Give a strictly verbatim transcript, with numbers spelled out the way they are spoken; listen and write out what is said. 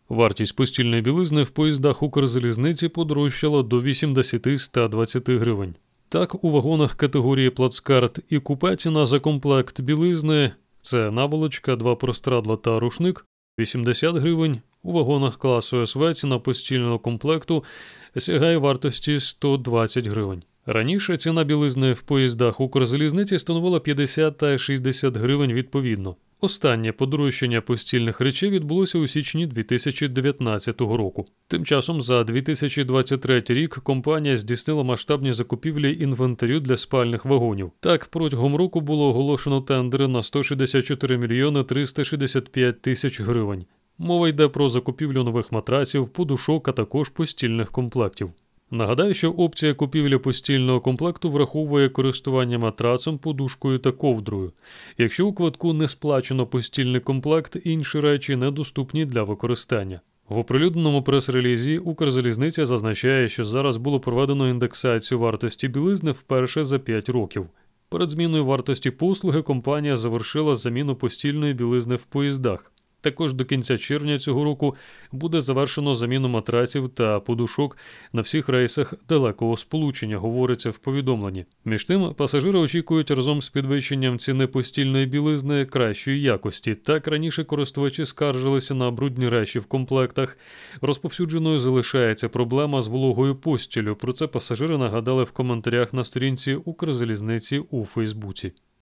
Вартість постільної білизни в поїздах Укрзалізниці подорожчала до вісімдесят-сто двадцять гривень. Так, у вагонах категорії плацкарт і купе ціна за комплект білизни – це наволочка, два прострадла та рушник – вісімдесят гривень. У вагонах класу ес ве ціна постільного комплекту сягає вартості сто двадцять гривень. Раніше ціна білизни в поїздах Укрзалізниці становила п'ятдесят та шістдесят гривень відповідно. Останнє подорожчання постільних речей відбулося у січні дві тисячі дев'ятнадцятого року. Тим часом за дві тисячі двадцять третій рік компанія здійснила масштабні закупівлі інвентарю для спальних вагонів. Так, протягом року було оголошено тендери на сто шістдесят чотири мільйони триста шістдесят п'ять тисяч гривень. Мова йде про закупівлю нових матраців, подушок, а також постільних комплектів. Нагадаю, що опція купівлі постільного комплекту враховує користування матрацом, подушкою та ковдрою. Якщо у квитку не сплачено постільний комплект, інші речі недоступні для використання. В оприлюдненому прес-релізі Укрзалізниця зазначає, що зараз було проведено індексацію вартості білизни вперше за п'ять років. Перед зміною вартості послуги компанія завершила заміну постільної білизни в поїздах. Також до кінця червня цього року буде завершено заміну матраців та подушок на всіх рейсах далекого сполучення, говориться в повідомленні. Між тим, пасажири очікують разом з підвищенням ціни постільної білизни кращої якості. Так, раніше користувачі скаржилися на брудні речі в комплектах. Розповсюдженою залишається проблема з вологою постіллю. Про це пасажири нагадали в коментарях на сторінці Укрзалізниці у Фейсбуці.